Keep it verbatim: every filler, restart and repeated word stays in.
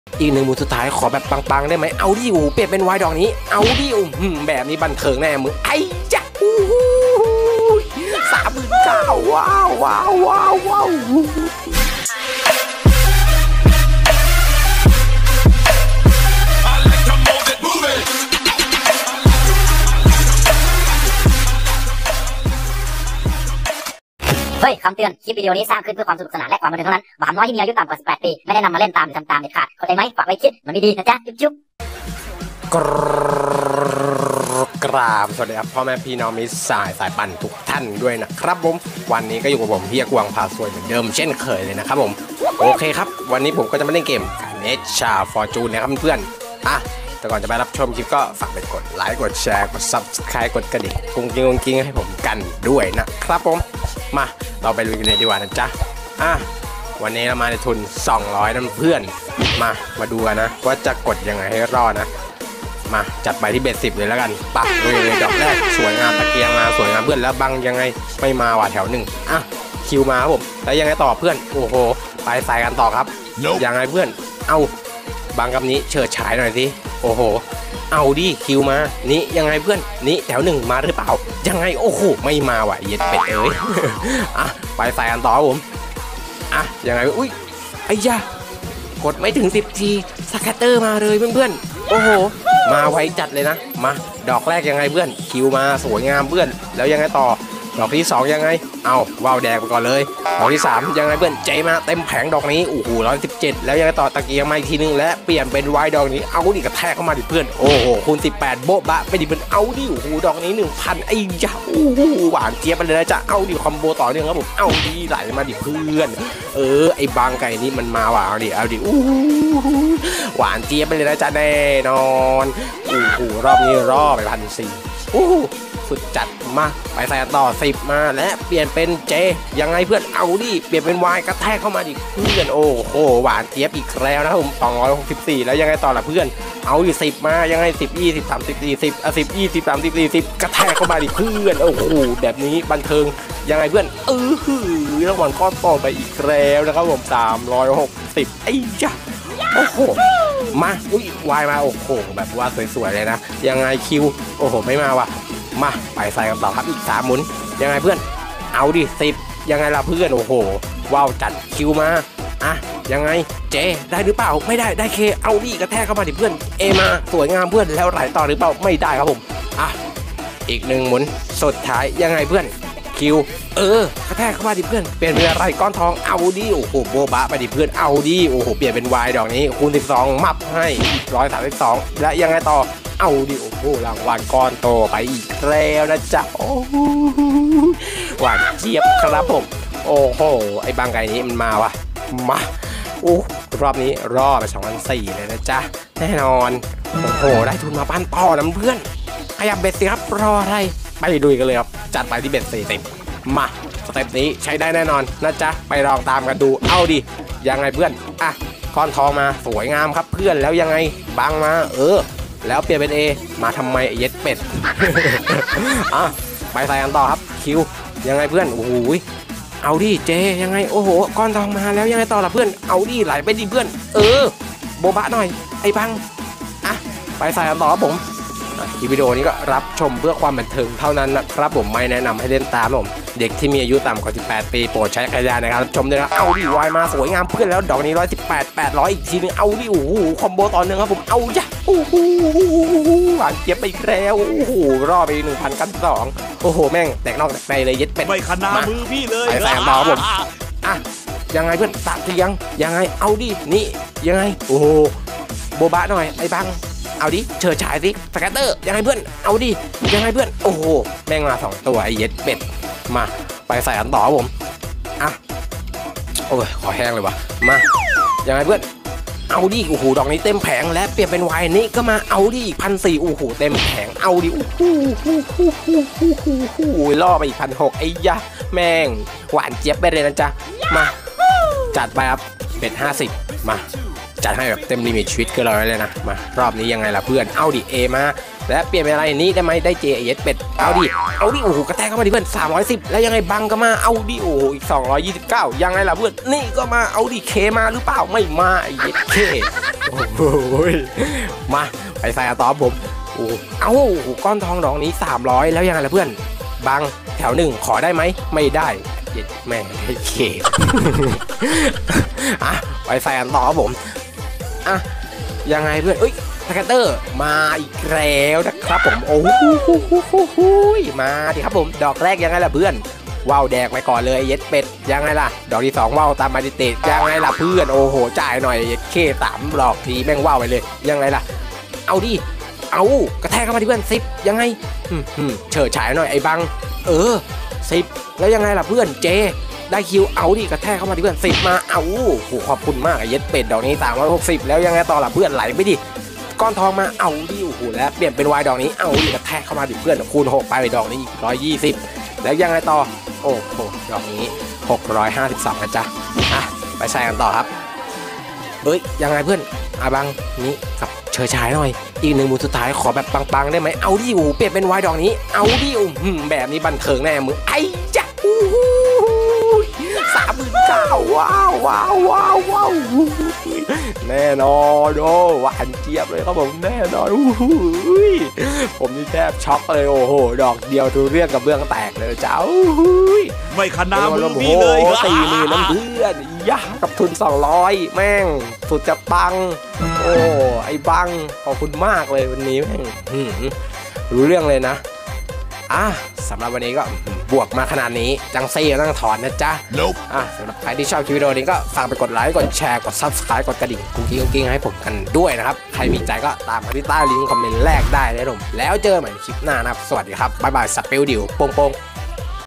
อีกหนึ่งหมุนสุดท้ายขอแบบปังๆได้ไหมเอาดิอูเปลี่ยนเป็นวายดอกนี้เอาดิอูแบบนี้บันเทิงแน่มึงไอ้จ๊ะอู้สามหมื่นเก้าว้าวว้าวว้าวว้าวเฮ้ยคำเตือนคลิปวิดีโอนี้สร้างขึ้นเพื่อความสนุกสนานและความบันเทิงเท่านั้นหวานน้อยที่มีอายุต่ำกว่าสิบแปดปีไม่ได้นำมาเล่นตามหรือทำตามเด็ดขาดเข้าใจไหมฝากไว้คิดมันไม่ดีนะจ๊ะจุ๊บจุ๊บกราบสวัสดีครับพ่อแม่พี่น้องมิตรสายสายปั่นทุกท่านด้วยนะครับผมวันนี้ก็อยู่กับผมพี่กวางพาสวยเหมือนเดิมเช่นเคยเลยนะครับผมโอเคครับวันนี้ผมก็จะมาเล่นเกมเนชาฟอร์จูนนะครับเพื่อนอ่ะแต่ก่อนจะไปรับชมคลิปก็ฝากไปกดไลค์กดแชร์กด ซับสไครบ์ กดกระดิ่งกุ้งกิ้งกุ้งกิ้งให้ผมกันด้วยนะครับผมมาเราไปลุยกันเลยดีกว่านะจ๊ะอ่ะวันนี้เรามาในทุนสองร้อยนั่นเพื่อนมามาดูกันนะว่าจะกดยังไงให้รอดนะมาจัดไปที่เบสสิบเลยแล้วกันปักเลยเลยดอกแรกสวยงามตะเกียงมาสวยงามเพื่อนแล้วบังยังไงไม่มาว่ะแถวหนึ่งอ่ะคิวมาครับผมแล้วยังไงต่อเพื่อนโอ้โหไปใส่กันต่อครับ nope. ยังไงเพื่อนเอาบังกับนี้เฉิดฉายหน่อยสิโอ้โหเอาดิคิวมานี่ยังไงเพื่อนนี่แถวหนึ่งมาหรือเปล่ายังไงโอ้โหไม่มาว่ะเย็ดเป็ดเอ้ย อ่ะไปใส่กันต่อผมอ่ะยังไงอุ้ยไอ้ยากดไม่ถึงสิบทีสแคตเตอร์มาเลยเพื่อนๆโอ้โหมาไวจัดเลยนะมาดอกแรกยังไงเพื่อนคิวมาสวยงามเพื่อนแล้วยังไงต่อดอกที่สองยังไงเอาว่าวแดงไปก่อนเลยดอกที่สามยังไงเพื่อนใจมาเต็มแผงดอกนี้โอ้โหร้อยสิบเจ็ดแล้วยังไงต่อตะเกียงมาอีกทีนึงและเปลี่ยนเป็นวายดอกนี้เอาดิกระแทกเข้ามาดิเพื่อนโอ้โหคูณสิบแปดโบ๊ะบะไปดิเพื่อนเอาดิโอ้โหดอกนี้ หนึ่งพัน ไอ้ยาโอ้โหหวานเจี๊ยบไปเลยนะจ๊ะเอาดิคอมโบต่อเนื่องครับผมเอาดิไหลมาดิเพื่อนเออไอ้บางไก่นี่มันมาว่ะเอาดิเอาดิโอ้หวานเจี๊ยบไปเลยนะจ๊ะแน่นอนโอ้โหรอบนี้รอบไปพันสี่โอ้สุดจัดมาไปใส่ต่อสิบมาและเปลี่ยนเป็นเจยังไงเพื่อนเอาดิเปลี่ยนเป็นวายกระแทกเข้ามาดิเพื่อนโอ้โหหวานเจี๊ยบอีกแล้วนะผมสองร้อยหกสิบสี่แล้วยังไงต่อล่ะเพื่อนเอาอยู่สิบมายังไงสิบยี่สิบสามสิบสี่สิบอ่ะสิบยี่สิบสามสิบสี่สิบกระแทกเข้ามาดิเพื่อนโอ้โหแบบนี้บันเทิงยังไงเพื่อนเออหือรางวัลก้อนต่อไปอีกแล้วนะครับผมสามร้อยหกสิบไอ้จ้ะโอ้โหมาอุ้ยวายมาโอ้โหแบบว่าสวยๆเลยนะยังไงคิวโอ้โหไม่มาว่ะมาไปใส่กันต่อครับอีกสามหมุนยังไงเพื่อนเอาดิสิบยังไงล่ะเพื่อนโอ้โหว้าวจัดคิวมาอ่ะยังไงเจได้หรือเปล่าไม่ได้ได้เคเอาดิกระแทกเข้ามาดิเพื่อนเอมาสวยงามเพื่อนแล้วไหลต่อหรือเปล่าไม่ได้ครับผมอ่ะอีกหนึ่งหมุนสุดท้ายยังไงเพื่อนคิวเออกระแทกเข้ามาดิเพื่อนเปลี่ยนเป็นอะไรก้อนทองเอาดิโอ้โหโบบะไปดิเพื่อนเอาดิโอ้โหเปลี่ยนเป็นวายดอกนี้คูณสิบสองมับให้อีกร้อยสามสิบสองและยังไงต่อเอาดิโอ้โหรางวัลก้อนโตไปอีกแล้วนะจ๊ะโอ้หวานเจี๊ยบครับผมโอ้โหไอ้บางไก่นี้มันมาวะมาโอ้รอบนี้รอบไปสองพันสี่เลยนะจ๊ะแน่นอนโอ้โหได้ทุนมาปั้นต่อนะเพื่อนขยับเบ็ดสิครับรออะไรไปดูกันเลยครับจัดไปที่เบ็ดสี่สิบมาสเต็ปนี้ใช้ได้แน่นอนนะจ๊ะไปลองตามกันดูเอาดิยังไงเพื่อนอ่ะก้อนทองมาสวยงามครับเพื่อนแล้วยังไงบางมาเออแล้วเปลี่ยนเป็น A มาทำไมเย็ดเป็ด อ่ะไปใส่กันต่อครับคิวยังไงเพื่อนโอ้โหเอาดิเจยังไงโอ้โหก้อนทองมาแล้วยังไงต่อล่ะเพื่อนเอาดิไหลไปดิเพื่อนเออโบบะหน่อยไอ้บังอ่ะไปใส่กันต่อครับผมคลิปวิดีโอนี้ก็รับชมเพื่อความบันเทิงเท่านั้นนะครับผมไม่แนะนำให้เล่นตามผมเด็กที่มีอายุต่ำกว่าสิบแปดปีโปรดใช้จักรยานนะครับชมด้วยนะเอาดิวายมาสวยงามเพื่อนแล้วดอกนี้ร้อยสิบแปด แปดร้อยอีกทีนึงเอาดิโอ้โหคอมโบต่อเนื่องครับผมเอาจ้ะโอ้โหหวานเจี๊ยบไปอีกแล้วโอ้โหรอไปหนึ่งพันกันสองโอ้โหแม่งแตกนอกแตกในเลยเย็ดเป็ดไม่ขนามือพี่เลยไปใส่ต่อผมอ่ะยังไงเพื่อนตัดที่ยังยังไงเอาดินี่ยังไงโอ้โหโบบะหน่อยไอ้บังเอาดิเชิดฉายสิสแกตเตอร์ยังไงเพื่อนเอาดิยังไงเพื่อนโอ้โหแม่งมาสองตัวไอ้เย็ดเป็ดมาไปใส่กันต่อผมอ่ะโอ้ยขอแห้งเลยวะมายังไงเพื่อนเอาดิโอ้โหดอกนี้เต็มแผงและเปลี่ยนเป็นวายนี้ก็มาเอาดิอีกพันสี่โอ้โหเต็มแผงเอาดิโอ้โหล่อไปอีกพันหกไอ้ยะแม่งหวานเจี๊ยบไปเลยนะจ๊ะมาจัดไปครับเป็ดห้าสิบมาจัดให้แบบเต็มลิมิตชีวิตก็เลยเลยนะมารอบนี้ยังไงล่ะเพื่อนเอาดิเอมาและเปลี่ยนเป็นอะไรนี้ได้ไหมได้เจเอสเป็ดเอาดิเอาดิโอ้โหกระแทกเข้ามาดิเพื่อนสามร้อยสิบแล้วยังไงบังก็มาเอาดิโอ้โหอีกสองร้อยยี่สิบเก้ายังไงล่ะเพื่อนนี่ก็มาเอาดิเคมาหรือเปล่าไม่มาไอ้เย็ดเคโอ้โหมาไปใส่ต่อผมโอ้เอาก้อนทองดอกนี้สามร้อยแล้วยังไงล่ะเพื่อนบังแถวหนึ่งขอได้ไหมไม่ได้เย็ดแม่ได้เคอ่ะไปใส่ต่อผมอ่ะยังไงเพื่อนเอ้ยสแกตเตอร์มาอีกแล้วนะครับผมโอ้โหมาดิครับผมดอกแรกยังไงล่ะเพื่อนว้าวแดกไปก่อนเลยเย็ดเป็ดยังไงล่ะดอกที่สองว้าวตามมาติดๆยังไงล่ะเพื่อนโอ้โหจ่ายหน่อยเย็ดเคสามดอกทีแม่งว้าวไปเลยยังไงล่ะเอาดิเอากระแทกเข้ามาที่เพื่อนสิบยังไงเฉิดฉายหน่อยไอ้บังเออสิบแล้วยังไงล่ะเพื่อนเจได้คิวเอาดิกระแทกเข้ามาที่เพื่อนสิบมาเอาโหขอบคุณมากไอ้เย็ดเป็ดดอกนี้สามร้อยหกสิบแล้วยังไงต่อล่ะเพื่อนไหลไปดิก้อนทองมาเอาดิโอ้โหแล้วเปลี่ยนเป็นวายดอกนี้เอาดิกระแทกเข้ามาดิเพื่อนคูณหกไปดอกนี้อีกร้อยยี่สิบแล้วยังไงต่อโอ้โหดอกนี้หกร้อยห้าสิบสองนะจ๊ะอ่ะไปใส่กันต่อครับเอ้ยยังไงเพื่อนอาบังนี้กับเชยชายหน่อยอีกหนึ่งมูลสุดท้ายขอแบบปังๆได้ไหมเอาดิโอ้โหเปลี่ยนเป็นวายดอกนี้เอาดิโอ้โหแบบนี้บันเทิงแน่มึงไอ้จ๊ะสามหมื่นเก้าว้าวว้าวว้าวว้าวแน่นอนโอ้หวานเจี๊ยบเลยครับผมแน่นอนผมนี่แทบช็อกเลยโอ้โหดอกเดียวทุเรื่องกับเบื้องแตกเลยเจ้าไม่ขนาดมือพี่เลยสี่หมื่นน้ำเพื่อนยากกับทุนสองร้อยแม่งสุดจะปังโอ้ไอ้บังขอบคุณมากเลยวันนี้แม่งรู้เรื่องเลยนะอ่ะสำหรับวันนี้ก็บวกมาขนาดนี้จังซี่ต้องถอนนะจ๊ะ nope. อ่ะสำหรับใครที่ชอบคลิปวิดีโอนี้ก็ฝากไปกดไลค์กดแชร์กด ซับสไครบ์ กดกระดิ่งกุ้งกิ้งกุ้งกิ้งให้ผมกันด้วยนะครับใครมีใจก็ตามมาที่ใต้ลิงก์คอมเมนต์แรกได้เลยผมแล้วเจอกันใหม่ในคลิปหน้านะครับสวัสดีครับบ๊ายบายสเปลดิวโป้ง